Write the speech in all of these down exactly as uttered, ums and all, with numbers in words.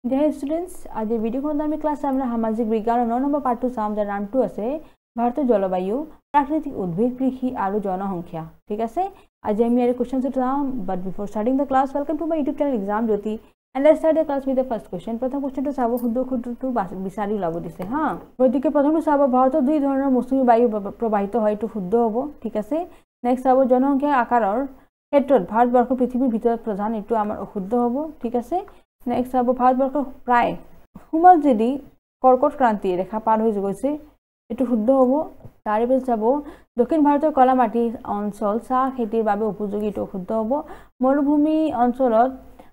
Dear students, आज video খনত আমি ক্লাস আমরা সামাজিক বিজ্ঞান নয় নম্বৰ পাঠটো চাম যাৰ নামটো আছে ভাৰতৰ জলবায়ু প্ৰাকৃতিক উদ্ভিদ কৃষি আৰু জনসংখ্যা ঠিক আছে আজি আমি ইয়াৰ কোৱেশ্চনছ চাম but before starting the class welcome to my YouTube channel exam Jyoti and let's start the class with the first question প্ৰথম কোৱেশ্চনটো চাব শুদ্ধ শুদ্ধটো বিচাৰি ওলাব দিছে হা গতিকে প্ৰথমটো চাব ভাৰতৰ দুই ধৰণৰ মৌচুমী বায়ু প্ৰবাহিত হয় এটো শুদ্ধ হ'ব ঠিক আছে নেক্সট চাব জনসংখ্যা আকাৰৰ ক্ষেত্ৰত ভাৰতবৰ্ষ পৃথিৱীৰ ভিতৰত প্ৰধান এটো আমাৰ অশুদ্ধ হ'ব ঠিক আছে নেক্সট চাব ভাৰতবৰ্ষ প্ৰায় হুমাল যদি কৰ্কট ক্ৰান্তি ৰেখা পাৰ হৈ গৈছে এটো শুদ্ধ হ'ব তাৰে পিছত চাব দক্ষিণ ভাৰতৰ কলা মাটি অঞ্চল চাহ খেতিৰ বাবে উপযোগী এটো শুদ্ধ হ'ব মৰুভূমি অঞ্চলত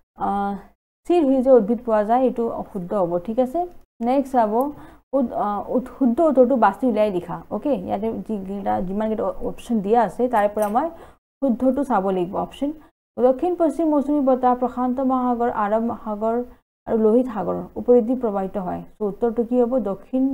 চিৰ হিজে উদ্ভিদ পোৱা যায় এটো অশুদ্ধ হ'ব ঠিক আছে নেক্সট চাব শুদ্ধ উত্তৰটো বাছি উলাই লিখা ওকে ইয়াতে যিমান কেইটা অপচন দিয়া আছে তাৰে পৰা মই শুদ্ধটো চাব লাগিব অপচন দক্ষিণ পশ্চিম মৌচুমী বতাহ প্ৰশান্ত মহাসাগৰ আৰব সাগৰ আৰু লোহিত সাগৰৰ ওপৰেদি প্ৰবাহিত হয় সো উত্তৰটো কি হ'ব দক্ষিণ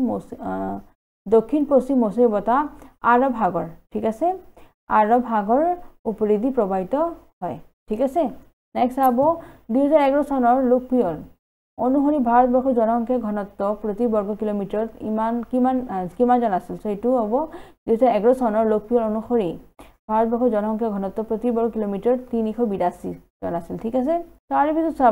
দক্ষিণ পশ্চিম মৌচুমী বতাহ আৰব সাগৰ ঠিক আছে আৰব সাগৰ ওপৰেদি প্ৰবাহিত হয় ঠিক আছে নেক্সট হ'ব দুই হাজাৰ এঘাৰ চনৰ লোকপ্ৰিয় অনুসৰি ভাৰতবৰ্ষৰ জনসংখ্যা ঘনত্ব প্ৰতি বৰ্গ কিলোমিটাৰত ইমান কিমান কিমান জন আছিল সো এটো হ'ব দুই হাজাৰ এঘাৰ চনৰ লোকপ্ৰিয় অনুসৰি ভাৰতবৰ্ষৰ জনসংখ্যা ঘনত্ব প্ৰতি বৰ্গ কিলোমিটাৰত তিনিশ বিৰাশী জন আছিল ঠিক আছে তাৰ পিছত চাব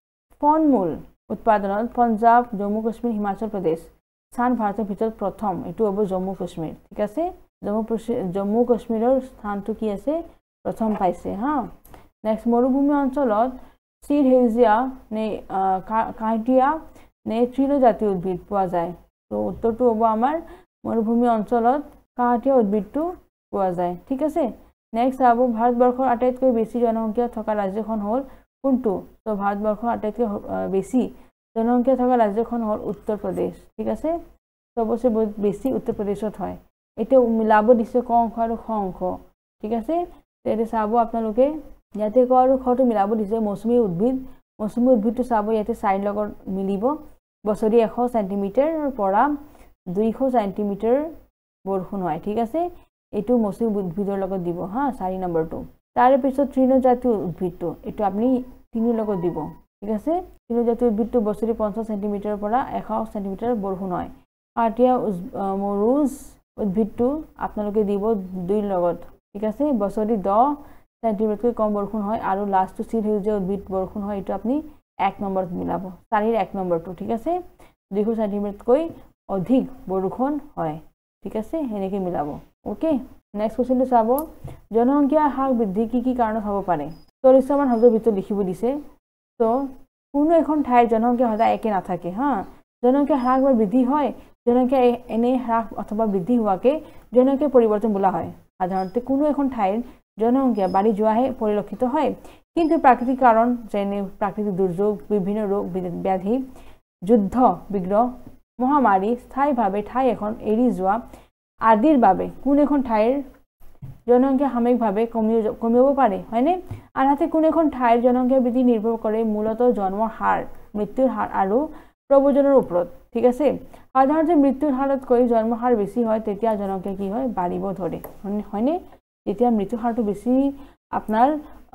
ফলমূল উৎপাদনত পঞ্জাব জম্মু কাশ্মীৰ হিমাচল প্ৰদেশ স্থান ভাৰতৰ ভিতৰত প্ৰথম এটো হ'ব জম্মু কাশ্মীৰ ঠিক আছে জম্মু জম্মু কাশ্মীৰৰ স্থানটো কি আছে প্ৰথম পাইছে হা নেক্সট মৰুভূমি অঞ্চলত চিৰ হেজিয়া নে কাঁইটিয়া নে তৃণজাতীয় উদ্ভিদ পোৱা যায় তো উত্তৰটো হ'ব আমাৰ মৰুভূমি অঞ্চলত কাঁইটিয়া উদ্ভিদটো পোৱা যায় ঠিক আছে নেক্সট আবো ভাৰতবৰ্ষৰ আটাইতকৈ বেছি জনসংখ্যা থকা ৰাজ্যখন হ'ল কোনটো তো ভাৰতবৰ্ষৰ আটাইতকৈ বেছি জনসংখ্যা থকা ৰাজ্যখন হ'ল উত্তৰ প্ৰদেশ ঠিক আছে সবচে বেছি উত্তৰ প্ৰদেশত হয় এটা মিলাব দিছে ক অংশ আৰু খ অংশ ঠিক আছে তেৰে চাব আপোনালোকে ইয়াতে ক আৰু খটো মিলাব দিছে মৌচুমী উদ্ভিদ মৌচুমী উদ্ভিদটো চাব ইয়াতে চাইন লগত মিলিব বছৰি এশ সেন্টিমিটাৰ পৰা দুইশ সেন্টিমিটাৰ বৰষুণ হয় ঠিক আছে এটো মৌচুমী উদ্ভিদৰ লগত দিব হা চাৰি নম্বৰটো তাৰে পিছত তৃণজাতীয় উদ্ভিদটো এটো আপুনি তিনি লগত দিব ঠিক আছে তৃণজাতীয় উদ্ভিদটো বছৰি পঞ্চাশ সেন্টিমিটাৰ পৰা এশ সেন্টিমিটাৰ বৰষুণ হয় কাঁইটিয়া মৰুজ উদ্ভিদটো আপোনালোকে দিব দুই লগত ঠিক আছে বছৰি দহ সেন্টিমিটাৰকৈ কম বৰষুণ হয় আৰু লাষ্টটো চিৰ হেজিয়া উদ্ভিদ বৰষুণ হয় এটো আপুনি এক নম্বৰত মিলাব চাৰিৰ এক নম্বৰটো ঠিক আছে দুইশ সেন্টিমিটাৰকৈ অধিক বৰষুণ হয় ঠিক আছে হেনেকে মিলাব ওকে নেক্সট কোৱেশ্চনটো চাব জনসংখ্যা হ্ৰাস বৃদ্ধি কি কি কাৰণত হ'ব পাৰে চল্লিশ মান শব্দৰ ভিতৰত লিখিব দিছে তো কোনো এখন ঠাইৰ জনসংখ্যা সদায় একে নাথাকে হা জনসংখ্যা হ্ৰাস বা বৃদ্ধি হয় জনসংখ্যা এনে হ্ৰাস অথবা বৃদ্ধি হোৱাকে জনসংখ্যা পৰিৱৰ্তন বোলা হয় সাধাৰণতে কোনো এখন ঠাইৰ জনসংখ্যা বাঢ়ি যোৱাহে পৰিলক্ষিত হয় কিন্তু প্ৰাকৃতিক কাৰণ যেনে প্ৰাকৃতিক দুৰ্যোগ বিভিন্ন ৰোগ ব্যাধি যুদ্ধ বিগ্ৰহ মহামাৰী স্থায়ীভাৱে ঠাই এখন এৰি যোৱা আদিৰ বাবে কোন এখন ঠাইৰ জনসংখ্যা সাময়িকভাৱে কমিব পাৰে হয়নে আনহাতে কোন এখন ঠাইৰ জনসংখ্যা বৃদ্ধি নিৰ্ভৰ কৰে মূলতঃ জন্মৰ হাৰ মৃত্যুৰ হাৰ আৰু প্ৰব্ৰজনৰ ওপৰত ঠিক আছে সাধাৰণতে মৃত্যুৰ হাৰতকৈ জন্মৰ হাৰ বেছি হয় তেতিয়া জনসংখ্যা কি হয় বাঢ়িব ধৰে হয়নে যেতিয়া মৃত্যুৰ হাৰটো বেছি আপোনাৰ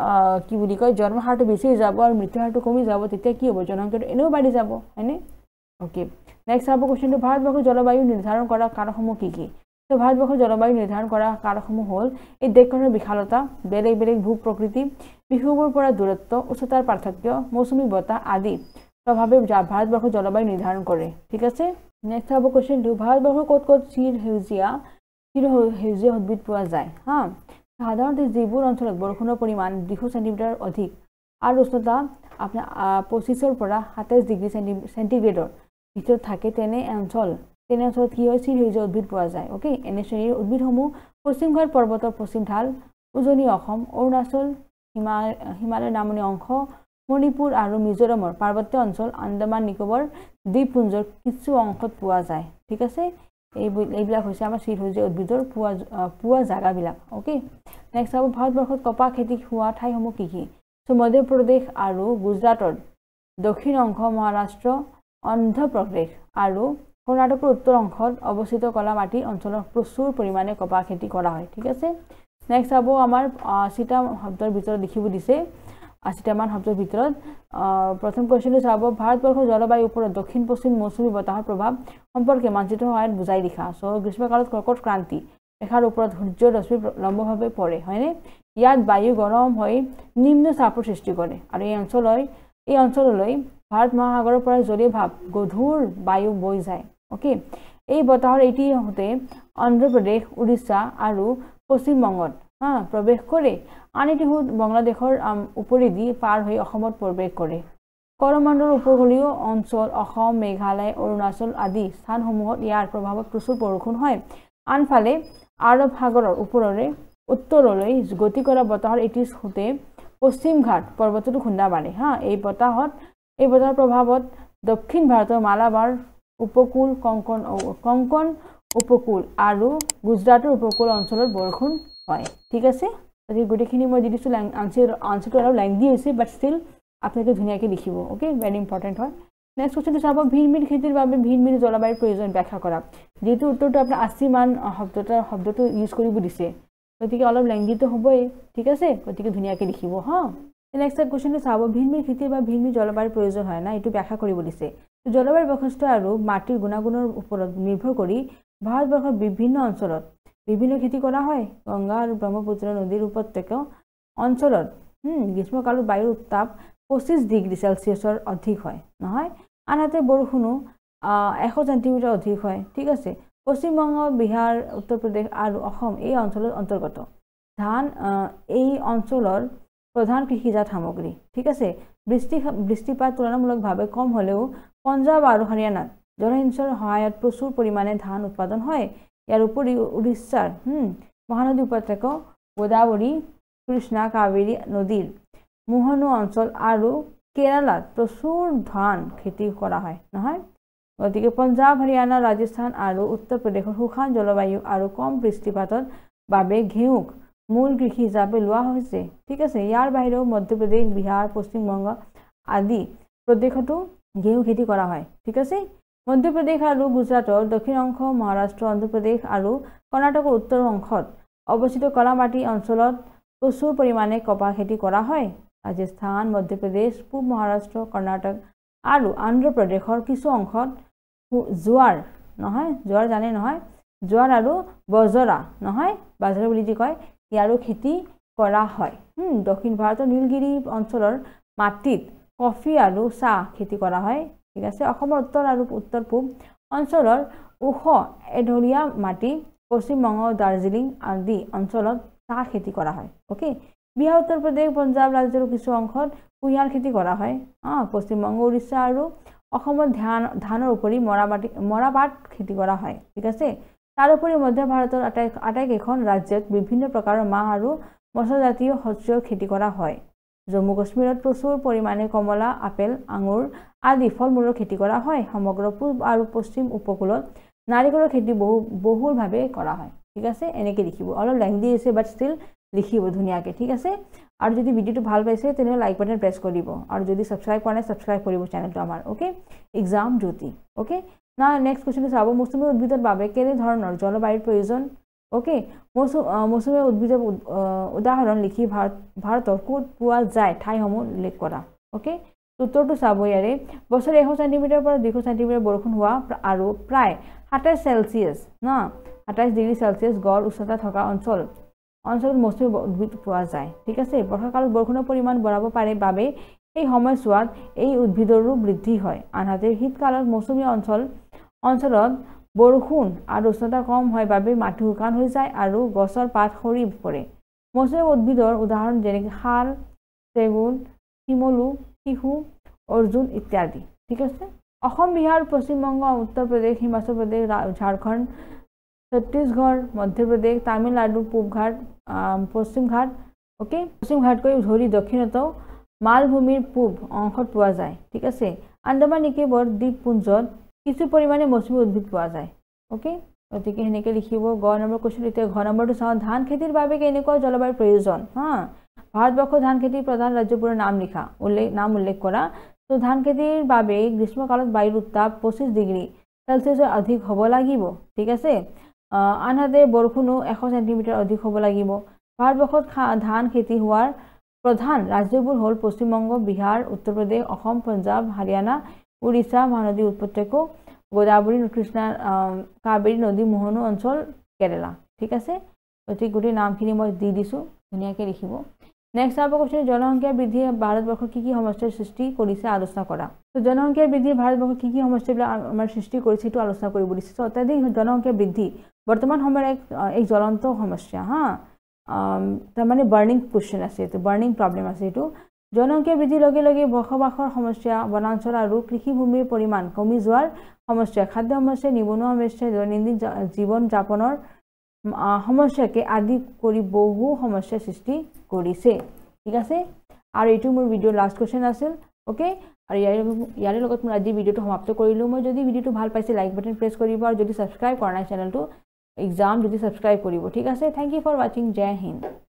কি বুলি কয় জন্মৰ হাৰটো বেছি যাব আৰু মৃত্যুৰ হাৰটো কমি যাব তেতিয়া কি হ'ব জনসংখ্যাটো এনেও বাঢ়ি যাব হয়নে ওকে নেক্সট আবো কোৱেশ্চনটো ভাৰতবৰ্ষৰ জলবায়ু নিৰ্ধাৰণ কৰা কাৰকসমূহ কি কি তো ভাৰতবৰ্ষৰ জলবায়ু নিৰ্ধাৰণ কৰা কাৰকসমূহ হ'ল এই দেশখনৰ বিশালতা বেলেগ বেলেগ ভূ প্ৰকৃতি বিষুৱৰ পৰা দূৰত্ব উচ্চতাৰ পাৰ্থক্য মৌচুমী বতাহ আদি প্ৰভাৱে ভাৰতবৰ্ষৰ জলবায়ু নিৰ্ধাৰণ কৰে ঠিক আছে নেক্সট আবো কোৱেশ্চনটো ভাৰতবৰ্ষৰ ক'ত ক'ত চিৰ হেজিয়া চিৰ হেজিয়া উদ্ভিদ পোৱা যায় হা সাধাৰণতে যিবোৰ অঞ্চলত বৰষুণৰ পৰিমাণ দুইশ সেন্টিমিটাৰ অধিক আৰু উষ্ণতা আপোনাৰ পঁচিছৰ পৰা সাতাইশ ডিগ্ৰী সেন্টিগ্ৰেডৰ ভিতৰত থাকে তেনে অঞ্চল তেনে অঞ্চলত কি হয় চিৰ হেজিয়া উদ্ভিদ পোৱা যায় ওকে এনে শ্ৰেণীৰ উদ্ভিদসমূহ পশ্চিম ঘাট পৰ্বতৰ পশ্চিম ঢাল উজনি অসম অৰুণাচল হিমালয় নামনি অংশ মণিপুৰ আৰু মিজোৰামৰ পাৰ্বত্য অঞ্চল আন্দামান নিকোবৰ দ্বীপপুঞ্জৰ কিছু অংশত পোৱা যায় ঠিক আছে এই এইবিলাক হৈছে আমাৰ চিৰ হেজিয়া উদ্ভিদৰ পোৱা পোৱা জাগাবিলাক ওকে নেক্সট হ'ব ভাৰতবৰ্ষত কপাহ খেতি হোৱা ঠাইসমূহ কি কি সো মধ্য প্ৰদেশ আৰু গুজৰাটৰ দক্ষিণ অংশ মহাৰাষ্ট্ৰ অন্ধ্ৰ প্ৰদেশ আৰু কৰ্ণাটকৰ উত্তৰ অংশত অৱস্থিত কলা মাটি অঞ্চলত প্ৰচুৰ পৰিমাণে কপাহ খেতি কৰা হয় ঠিক আছে নেক্সট হ'ব আমাৰ চিটা শব্দৰ ভিতৰত লিখিব দিছে আশীটামান শব্দৰ ভিতৰত প্ৰথম কোৱেশ্চনটো চাব ভাৰতবৰ্ষৰ জলবায়ুৰ ওপৰত দক্ষিণ পশ্চিম মৌচুমী বতাহৰ প্ৰভাৱ সম্পৰ্কে মানচিত্ৰৰ সহায়ত বুজাই লিখা চ' গ্ৰীষ্মকালত কৰ্কট ক্ৰান্তি ৰেখাৰ ওপৰত সূৰ্যৰ ৰশ্মি লম্বভাৱে পৰে হয়নে ইয়াত বায়ু গৰম হৈ নিম্ন চাপৰ সৃষ্টি কৰে আৰু এই অঞ্চললৈ এই অঞ্চললৈ ভাৰত মহাসাগৰৰ পৰা জলীয় ভাৱ গধুৰ বায়ু বৈ যায় ওকে এই বতাহৰ এটি হতে অন্ধ্ৰপ্ৰদেশ উৰিষ্যা আৰু পশ্চিমবংগত হা প্ৰৱেশ কৰে আন এটি হত বাংলাদেশৰ উপৰিদি পাৰ হৈ অসমত প্ৰৱেশ কৰে কৰমণ্ডলৰ উপকূলীয় অঞ্চল অসম মেঘালয় অৰুণাচল আদি স্থানসমূহত ইয়াৰ প্ৰভাৱত প্ৰচুৰ বৰষুণ হয় আনফালে আৰব সাগৰৰ ওপৰেৰে উত্তৰলৈ গতি কৰা বতাহৰ এটি হতে পশ্চিম ঘাট পৰ্বতটো খুন্দা মাৰে হা এই বতাহত এই বতাহৰ প্ৰভাৱত দক্ষিণ ভাৰতৰ মালাবাৰ উপকূল কংকন কংকন উপকূল আৰু গুজৰাটৰ উপকূল অঞ্চলত বৰষুণ হয় ঠিক আছে আজি গুটিখিনি মই দিছো আনসাৰ আনসাৰটো অলপ লেংদি হৈছে বাট ষ্টিল আপোনালোকে ধুনীয়াকৈ লিখিব ওকে ভেৰি ইম্পৰ্টেণ্ট হয় নেক্সট কোৱেশ্চনটো চাব ভিন ভিন খেতিৰ বাবে ভিন ভিন জলবায়ুৰ প্ৰয়োজন ব্যাখ্যা কৰা যেহেতু উত্তৰটো আপোনাৰ আশী মান শব্দটা শব্দটো ইউজ কৰিব দিছে গতিকে অলপ লেংদিটো হ'বই ঠিক আছে গতিকে ধুনীয়াকৈ লিখিব হা নেক্সট কোৱেশ্চনটো চাব ভিন ভিন খেতিৰ বা ভিন ভিন জলবায়ুৰ প্ৰয়োজন হয় না এইটো ব্যাখ্যা কৰিব দিছে জলবায়ুৰ বৈশিষ্ট্য আৰু মাটিৰ গুণাগুণৰ ওপৰত নিৰ্ভৰ কৰি ভাৰতবৰ্ষৰ বিভিন্ন অঞ্চলত বিভিন্ন খেতি কৰা হয় গংগা আৰু ব্ৰহ্মপুত্ৰ নদীৰ উপত্যকা অঞ্চলত গ্ৰীষ্মকালত বায়ুৰ উত্তাপ পঁচিছ ডিগ্ৰী সেলসিয়াছৰ অধিক হয় নহয় আনহাতে বৰষুণো এশ সেন্টিমিটাৰ অধিক হয় ঠিক আছে পশ্চিমবংগ বিহাৰ উত্তৰ প্ৰদেশ আৰু অসম এই অঞ্চলৰ অন্তৰ্গত ধান এই অঞ্চলৰ প্ৰধান কৃষিজাত সামগ্ৰী ঠিক আছে বৃষ্টি বৃষ্টিপাত তুলনামূলকভাৱে কম হ'লেও পঞ্জাব আৰু হাৰিয়ানাত জলসিঞ্চনৰ সহায়ত প্ৰচুৰ পৰিমাণে ধান উৎপাদন হয় ইয়াৰ উপৰি উৰিষ্যাৰ মহানদী উপত্যকা গোদাবৰী কৃষ্ণা কাবেৰী নদীৰ মোহনা অঞ্চল আৰু কেৰালাত প্ৰচুৰ ধান খেতি কৰা হয় নহয় গতিকে পঞ্জাব হাৰিয়ানা ৰাজস্থান আৰু উত্তৰ প্ৰদেশৰ শুকান জলবায়ু আৰু কম বৃষ্টিপাতৰ বাবে ঘেঁহুক মূল কৃষি হিচাপে লোৱা হৈছে ঠিক আছে ইয়াৰ বাহিৰেও মধ্যপ্ৰদেশ বিহাৰ পশ্চিমবংগ আদি প্ৰদেশতো ঘেঁহু খেতি কৰা হয় ঠিক আছে মধ্যপ্ৰদেশ আৰু গুজৰাটৰ দক্ষিণ অংশ মহাৰাষ্ট্ৰ অন্ধ্ৰপ্ৰদেশ আৰু কৰ্ণাটকৰ উত্তৰ অংশত অৱস্থিত কলামাটি অঞ্চলত প্ৰচুৰ পৰিমাণে কপাহ খেতি কৰা হয় ৰাজস্থান মধ্যপ্ৰদেশ পূব মহাৰাষ্ট্ৰ কৰ্ণাটক আৰু অন্ধ্ৰপ্ৰদেশৰ কিছু অংশত জোৱাৰ নহয় জোৱাৰ জানে নহয় জোৱাৰ আৰু বজৰা নহয় বাজৰা বুলি যি কয় ইয়াৰো খেতি কৰা হয় দক্ষিণ ভাৰতৰ নীলগিৰি অঞ্চলৰ মাটিত কফি আৰু চাহ খেতি কৰা হয় ঠিক আছে অসমৰ উত্তৰ আৰু উত্তৰ পূব অঞ্চলৰ ওখ এঢলীয়া মাটি পশ্চিমবংগ দাৰ্জিলিং আদি অঞ্চলত চাহ খেতি কৰা হয় ওকে বিহাৰ উত্তৰ প্ৰদেশ পঞ্জাব ৰাজ্যৰ কিছু অংশত কুঁহিয়াৰ খেতি কৰা হয় পশ্চিমবংগ উৰিষ্যা আৰু অসমত ধান ধানৰ উপৰি মৰাপাট মৰাপাট খেতি কৰা হয় ঠিক আছে তাৰোপৰি মধ্য ভাৰতৰ আটাই আটাইকেইখন ৰাজ্যত বিভিন্ন প্ৰকাৰৰ মাহ আৰু মছলাজাতীয় শস্যৰ খেতি কৰা হয় জম্মু কাশ্মীৰত প্ৰচুৰ পৰিমাণে কমলা আপেল আঙুৰ আদি ফলমূলৰ খেতি কৰা হয় সমগ্ৰ পূব আৰু পশ্চিম উপকূলত নাৰিকলৰ খেতি বহু বহুলভাৱে কৰা হয় ঠিক আছে এনেকৈ লিখিব অলপ লেংদি আছে বাট ষ্টিল লিখিব ধুনীয়াকৈ ঠিক আছে আৰু যদি ভিডিঅ'টো ভাল পাইছে তেনে লাইক বাটন প্ৰেছ কৰিব আৰু যদি সাবস্ক্ৰাইব কৰা নাই সাবস্ক্ৰাইব কৰিব চেনেলটো আমাৰ ওকে এক্সাম জ্যোতি ওকে না নেক্সট কোৱেশ্চনটো চাব মৌচুমী উদ্ভিদৰ বাবে কেনে ধৰণৰ জলবায়ুৰ প্ৰয়োজন ওকে মৌচুমী উদ্ভিদৰ উদাহৰণ লিখি ভাৰত ভাৰতৰ ক'ত পোৱা যায় ঠাইসমূহ উল্লেখ কৰা ওকে উত্তৰটো চাব ইয়াৰে বছৰে এশ সেন্টিমিটাৰৰ পৰা দুশ সেন্টিমিটাৰ বৰষুণ হোৱা আৰু প্ৰায় সাতাইছ সেলসিয়াছ না সাতাইছ ডিগ্ৰী সেলসিয়াছ গড় উচ্চতা থকা অঞ্চল অঞ্চলত মৌচুমী উদ্ভিদ পোৱা যায় ঠিক আছে বৰ্ষাকালত বৰষুণৰ পৰিমাণ বঢ়াব পাৰে বাবে এই সময়ছোৱাত এই উদ্ভিদৰো বৃদ্ধি হয় আনহাতে শীতকালত মৌচুমী অঞ্চল অঞ্চলত বৰষুণ আৰু উষ্ণতা কম হয় বাবে মাটি শুকান হৈ যায় আৰু গছৰ পাত সৰি পৰে মৌচুমী উদ্ভিদৰ উদাহৰণ যেনে শাল চেগুন শিমলু শিশু অৰ্জুন ইত্যাদি ঠিক আছে অসম বিহাৰ পশ্চিমবংগ উত্তৰ প্ৰদেশ হিমাচল প্ৰদেশ ঝাৰখণ্ড ছত্তীশগড় মধ্যপ্ৰদেশ তামিলনাডু পূব ঘাট পশ্চিম ঘাট ওকে পশ্চিম ঘাটকৈ ধৰি দক্ষিণতো মালভূমিৰ পূব অংশত পোৱা যায় ঠিক আছে আন্দামান নিকোবৰ দ্বীপপুঞ্জত কিছু পৰিমাণে মৌচুমী উদ্ভিদ পোৱা যায় ওকে গতিকে সেনেকৈ লিখিব গ নম্বৰ কুৱেশ্যন এতিয়া ঘ নম্বৰটো চাওঁ ধান খেতিৰ বাবে কেনেকুৱা জলবায়ুৰ প্ৰয়োজন হা ভাৰতবৰ্ষৰ ধান খেতিৰ প্ৰধান ৰাজ্যবোৰৰ নাম লিখা উল্লেখ নাম উল্লেখ কৰা তো ধান খেতিৰ বাবে গ্ৰীষ্মকালত বায়ুৰ উত্তাপ পঁচিছ ডিগ্ৰী সেলসিয়াছৰ অধিক হ'ব লাগিব ঠিক আছে আনহাতে বৰষুণো এশ সেন্টিমিটাৰ অধিক হ'ব লাগিব ভাৰতবৰ্ষত ধান খেতি হোৱাৰ প্ৰধান ৰাজ্যবোৰ হ'ল পশ্চিমবংগ, বিহাৰ, উত্তৰ প্ৰদেশ, অসম, পঞ্জাব, হাৰিয়ানা, উৰিষ্যা। মহানদী উপত্যকা গোদাবৰী, কৃষ্ণা, কাবেৰী নদী মোহনো অঞ্চল, কেৰালা। ঠিক আছে, গতিকে গোটেই নামখিনি মই দি দিছোঁ, ধুনীয়াকৈ লিখিব। নেক্সট আপ কোৱেশ্চন, জনসংখ্যা বৃদ্ধিয়ে ভাৰতবৰ্ষত কি কি সমস্যাৰ সৃষ্টি কৰিছে আলোচনা কৰা। তো জনসংখ্যা বৃদ্ধিয়ে ভাৰতবৰ্ষত কি কি সমস্যাবিলাক আমাৰ সৃষ্টি কৰিছে সেইটো আলোচনা কৰিব দিছে। তো অত্যাধিক জনসংখ্যা বৃদ্ধি বৰ্তমান সময়ৰ এক এক জ্বলন্ত সমস্যা। হা, তাৰমানে বাৰ্ণিং কুৱেশ্যন আছে, এইটো বাৰ্ণিং প্ৰব্লেম আছে। এইটো জনসংখ্যা বৃদ্ধিৰ লগে লগে বসবাসৰ সমস্যা, বনাঞ্চল আৰু কৃষিভূমিৰ পৰিমাণ কমি যোৱাৰ সমস্যা, খাদ্য সমস্যা, নিবনুৱা সমস্যা, দৈনন্দিন জীৱন যাপনৰ সমস্যাকে আদি কৰি বহু সমস্যাৰ সৃষ্টি কৰিছে। ঠিক আছে, আৰু এইটো মোৰ ভিডিঅ'ৰ লাষ্ট কুৱেশ্যন আছিল। অ'কে, আৰু ইয়াৰ ইয়াৰ লগত মই আজি ভিডিঅ'টো সমাপ্ত কৰিলোঁ। মই যদি ভিডিঅ'টো ভাল পাইছে লাইক বাটন প্ৰেছ কৰিব, আৰু যদি ছাবস্ক্ৰাইব কৰা নাই চেনেলটো এক্সাম যদি ছাবস্ক্ৰাইব কৰিব। ঠিক আছে, থেংক ইউ ফৰ ৱাচিং। জয় হিন্দ।